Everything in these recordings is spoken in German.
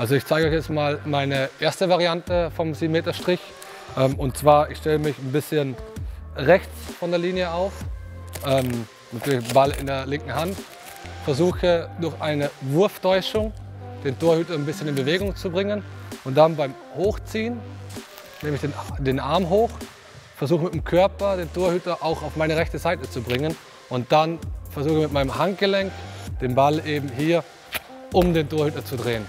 Also ich zeige euch jetzt mal meine erste Variante vom 7-Meter-Strich. Und zwar, ich stelle mich ein bisschen rechts von der Linie auf, mit dem Ball in der linken Hand, versuche durch eine Wurftäuschung den Torhüter ein bisschen in Bewegung zu bringen und dann beim Hochziehen nehme ich den Arm hoch, versuche mit dem Körper den Torhüter auch auf meine rechte Seite zu bringen und dann versuche mit meinem Handgelenk den Ball eben hier um den Torhüter zu drehen.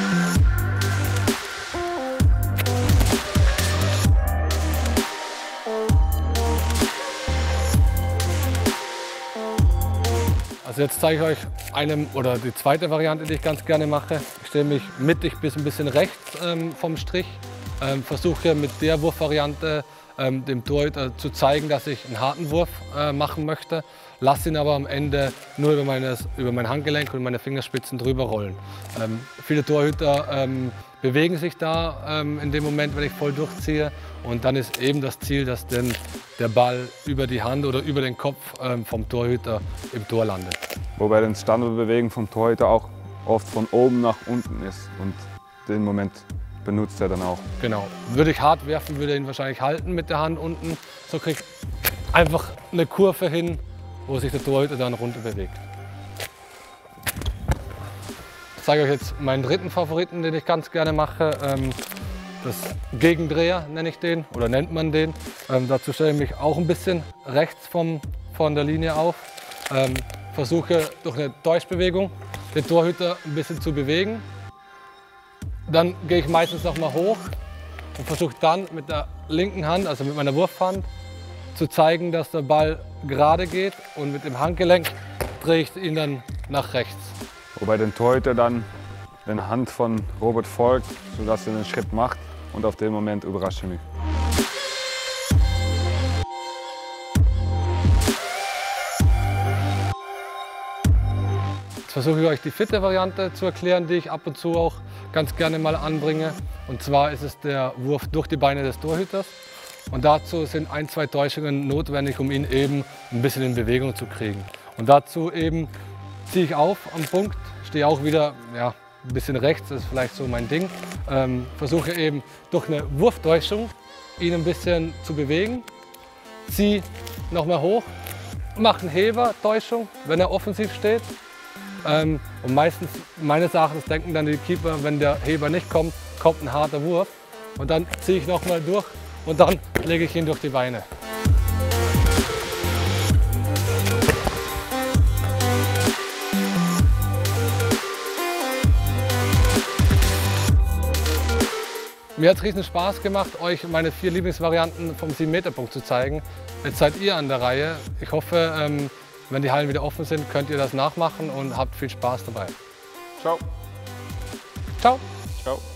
Also jetzt zeige ich euch die zweite Variante, die ich ganz gerne mache. Ich stelle mich mittig bis ein bisschen rechts vom Strich, versuche mit der Wurfvariante dem Torhüter zu zeigen, dass ich einen harten Wurf machen möchte, lasse ihn aber am Ende nur über mein Handgelenk und meine Fingerspitzen drüber rollen. Viele Torhüter bewegen sich da in dem Moment, wenn ich voll durchziehe, und dann ist eben das Ziel, dass dann der Ball über die Hand oder über den Kopf vom Torhüter im Tor landet. Wobei das Standardbewegen vom Torhüter auch oft von oben nach unten ist und den Moment benutzt er dann auch. Genau. Würde ich hart werfen, würde er ihn wahrscheinlich halten mit der Hand unten. So kriegt einfach eine Kurve hin, wo sich der Torhüter dann runter bewegt. Ich zeige euch jetzt meinen dritten Favoriten, den ich ganz gerne mache. Das Gegendreher nenne ich den, oder nennt man den. Dazu stelle ich mich auch ein bisschen rechts von der Linie auf. Versuche durch eine Täuschbewegung den Torhüter ein bisschen zu bewegen. Dann gehe ich meistens noch mal hoch und versuche dann mit der linken Hand, also mit meiner Wurfhand, zu zeigen, dass der Ball gerade geht, und mit dem Handgelenk drehe ich ihn dann nach rechts. Wobei der Torhüter dann der Hand von Robert folgt, sodass er einen Schritt macht, und auf den Moment überrascht er mich. Jetzt versuche ich euch die vierte Variante zu erklären, die ich ab und zu auch ganz gerne mal anbringe. Und zwar ist es der Wurf durch die Beine des Torhüters. Und dazu sind 1, 2 Täuschungen notwendig, um ihn eben ein bisschen in Bewegung zu kriegen. Und dazu eben ziehe ich auf am Punkt, stehe auch wieder ein bisschen rechts, das ist vielleicht so mein Ding. Versuche eben durch eine Wurftäuschung ihn ein bisschen zu bewegen. Ziehe nochmal hoch, mache eine Hebertäuschung, wenn er offensiv steht. Und meistens, meines Erachtens, denken dann die Keeper, wenn der Heber nicht kommt, kommt ein harter Wurf. Und dann ziehe ich nochmal durch und dann lege ich ihn durch die Beine. Mir hat es riesen Spaß gemacht, euch meine 4 Lieblingsvarianten vom 7-Meter-Punkt zu zeigen. Jetzt seid ihr an der Reihe. Ich hoffe, wenn die Hallen wieder offen sind, könnt ihr das nachmachen und habt viel Spaß dabei. Ciao. Ciao. Ciao.